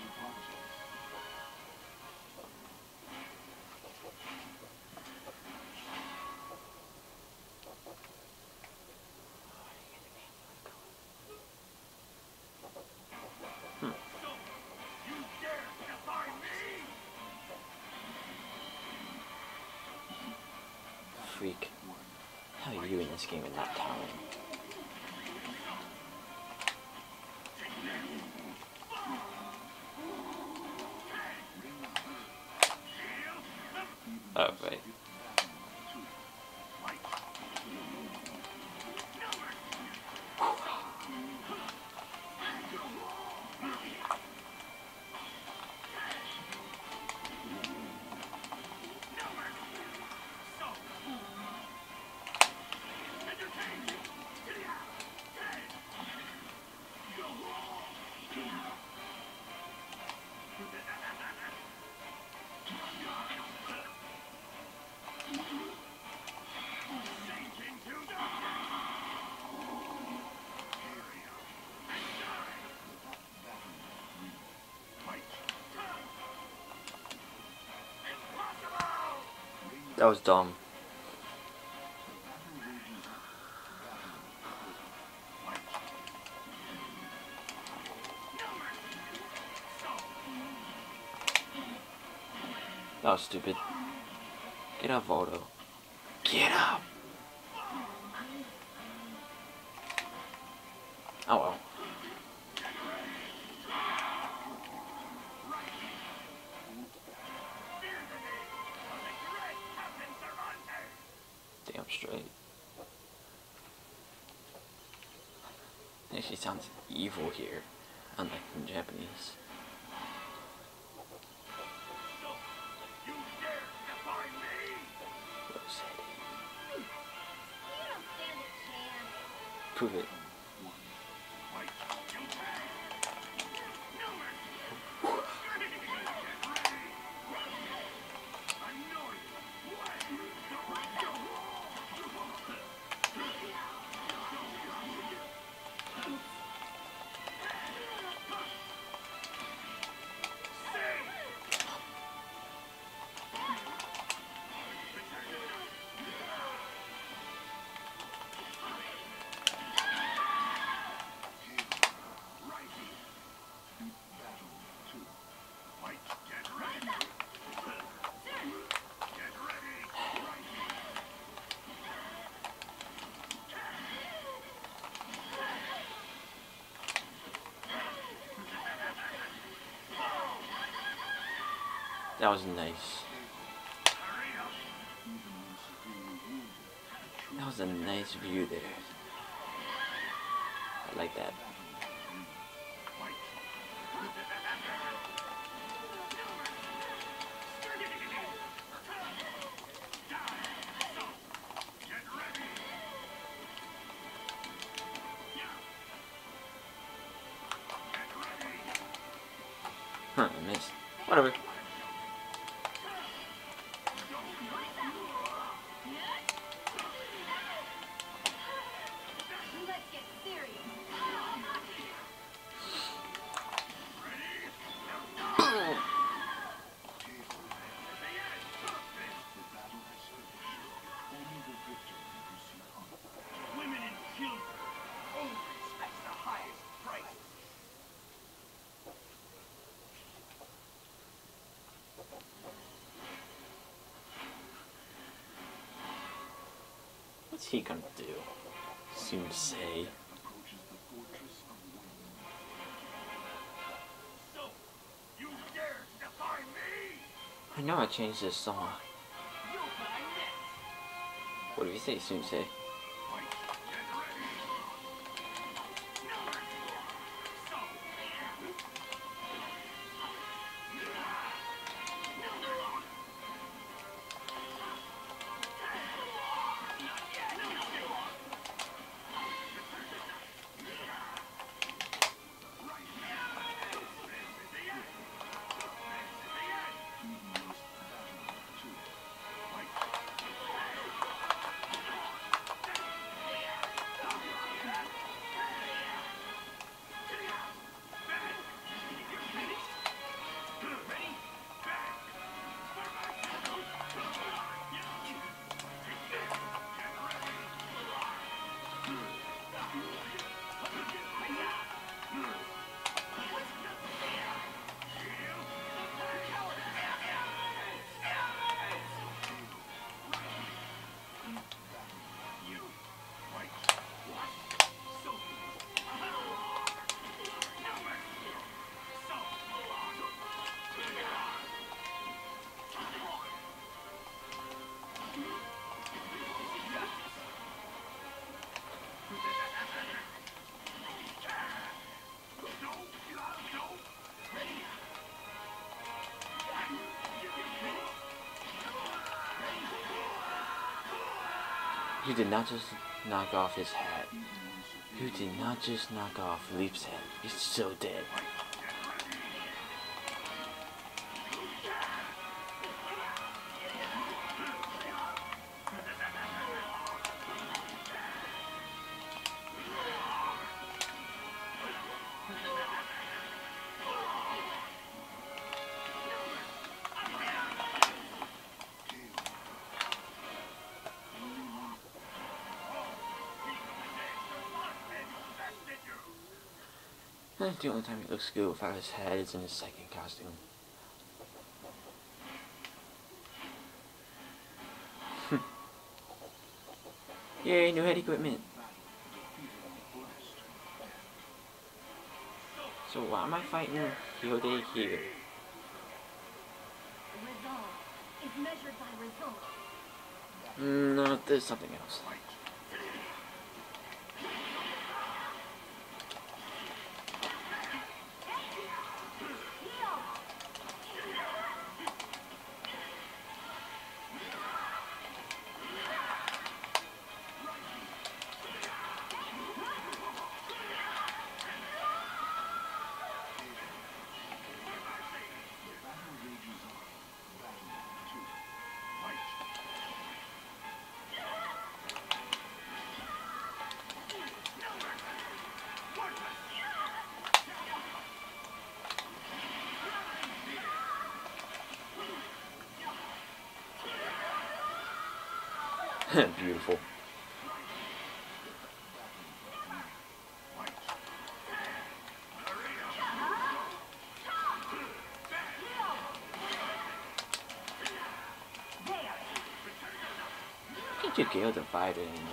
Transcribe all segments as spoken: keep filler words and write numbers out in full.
Hmm. Freak. How are you in this game with that talent? Oh, right. That was dumb. That was stupid. Get up, Voldo. Get up! Oh well. Damn straight. It actually sounds evil here, unlike in Japanese. Prove it. That was nice. That was a nice view there. I like that. Huh, I missed. Whatever. What's he gonna do? Soon to say. I know I changed this song. What did you say, soon to say? You did not just knock off his hat. You did not just knock off Leap's head. He's so dead. I think the only time he looks good without his head is in his second costume. Yay, new head equipment. So why am I fighting Hyode here? No, there's something else. Beautiful. Can't you Gale Divider anymore?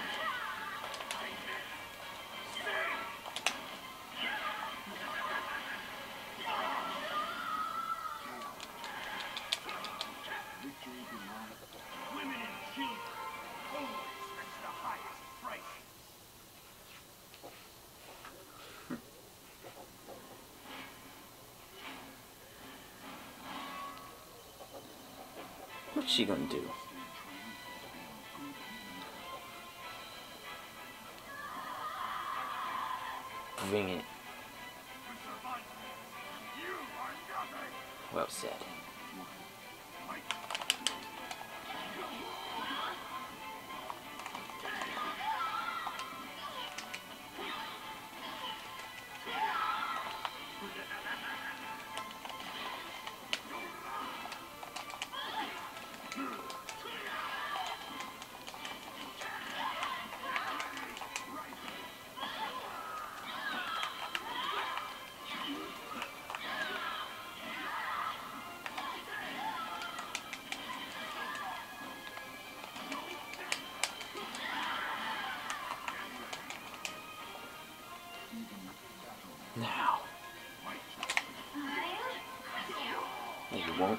What's she gonna do? Bring it. Well said. Now. No, you won't.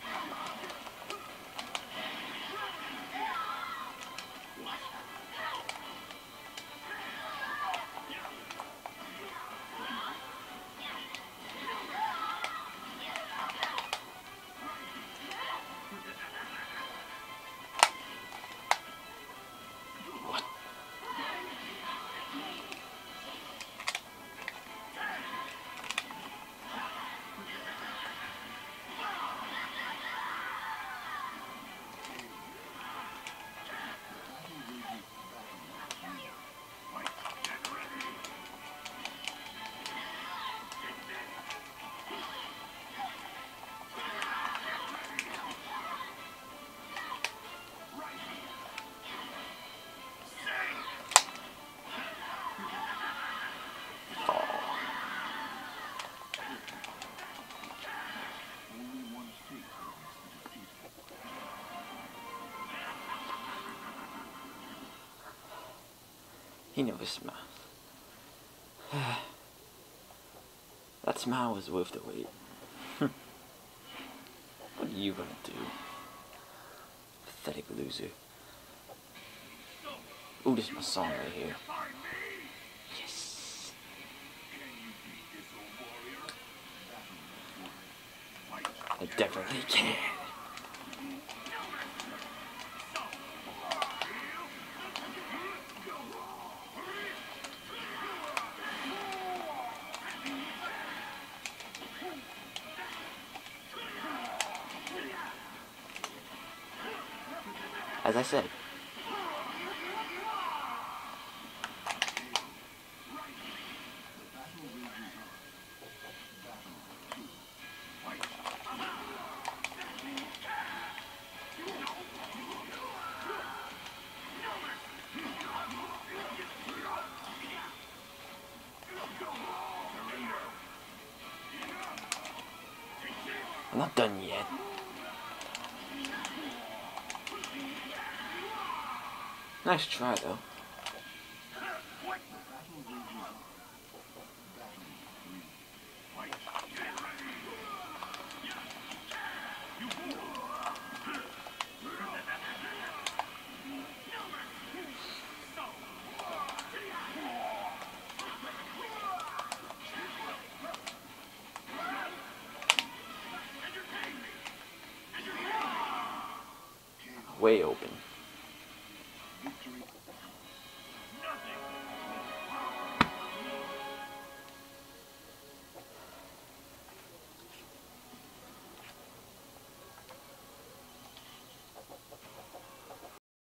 He never smiled. That smile was worth the wait. What are you gonna do? Pathetic loser. Ooh, this is my song right here. Yes. I definitely can. as I said. I'm not done yet. Nice try, though. Way open.